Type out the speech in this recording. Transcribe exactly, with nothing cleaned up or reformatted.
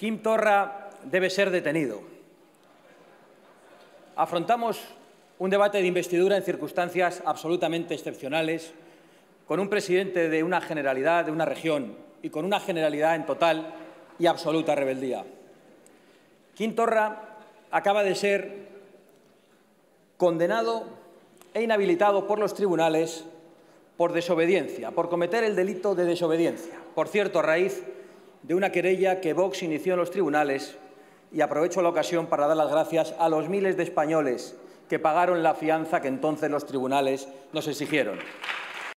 Quim Torra debe ser detenido. Afrontamos un debate de investidura en circunstancias absolutamente excepcionales, con un presidente de una generalidad, de una región, y con una generalidad en total y absoluta rebeldía. Quim Torra acaba de ser condenado e inhabilitado por los tribunales por desobediencia, por cometer el delito de desobediencia. Por cierto, a raíz de una querella que Vox inició en los tribunales, y aprovecho la ocasión para dar las gracias a los miles de españoles que pagaron la fianza que entonces los tribunales nos exigieron.